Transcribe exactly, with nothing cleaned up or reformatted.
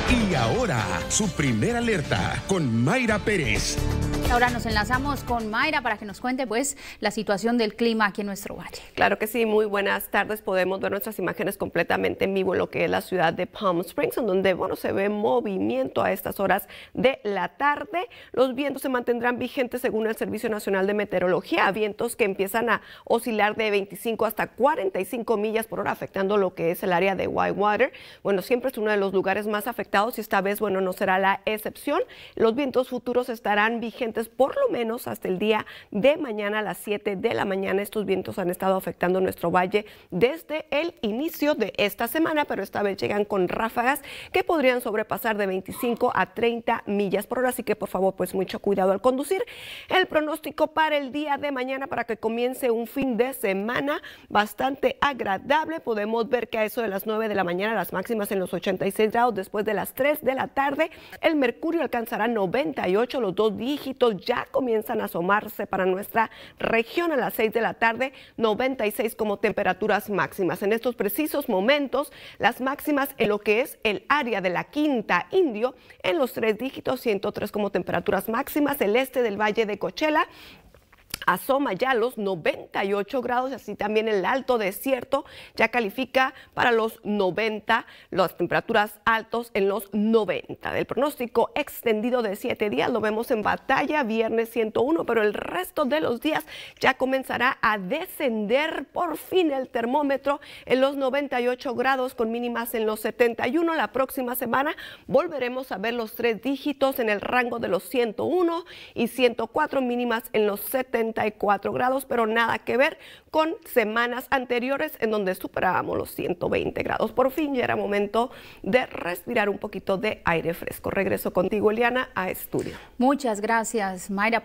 Y ahora, su primera alerta con Mayra Pérez. Ahora nos enlazamos con Mayra para que nos cuente pues la situación del clima aquí en nuestro valle. Claro que sí, muy buenas tardes. Podemos ver nuestras imágenes completamente en vivo en lo que es la ciudad de Palm Springs, en donde bueno, se ve movimiento a estas horas de la tarde. Los vientos se mantendrán vigentes según el Servicio Nacional de Meteorología, vientos que empiezan a oscilar de veinticinco hasta cuarenta y cinco millas por hora, afectando lo que es el área de Whitewater. Bueno, siempre es uno de los lugares más afectados y esta vez, bueno, no será la excepción. Los vientos futuros estarán vigentes por lo menos hasta el día de mañana a las siete de la mañana. Estos vientos han estado afectando nuestro valle desde el inicio de esta semana, pero esta vez llegan con ráfagas que podrían sobrepasar de veinticinco a treinta millas por hora, así que por favor pues mucho cuidado al conducir. El pronóstico para el día de mañana, para que comience un fin de semana bastante agradable, podemos ver que a eso de las nueve de la mañana las máximas en los ochenta y seis grados, después de las tres de la tarde el mercurio alcanzará noventa y ocho, los dos dígitos ya comienzan a asomarse para nuestra región a las seis de la tarde, noventa y seis como temperaturas máximas. En estos precisos momentos, las máximas en lo que es el área de la Quinta Indio, en los tres dígitos, ciento tres como temperaturas máximas, el este del Valle de Coachella asoma ya los noventa y ocho grados, así también el Alto Desierto ya califica para los noventa, las temperaturas altos en los noventa. Del pronóstico extendido de siete días lo vemos en Batalla, viernes ciento uno, pero el resto de los días ya comenzará a descender por fin el termómetro en los noventa y ocho grados con mínimas en los setenta y uno. La próxima semana volveremos a ver los tres dígitos en el rango de los ciento uno y ciento cuatro, mínimas en los setenta y cuatro grados, pero nada que ver con semanas anteriores en donde superábamos los ciento veinte grados. Por fin ya era momento de respirar un poquito de aire fresco. Regreso contigo, Eliana, a estudio. Muchas gracias, Mayra.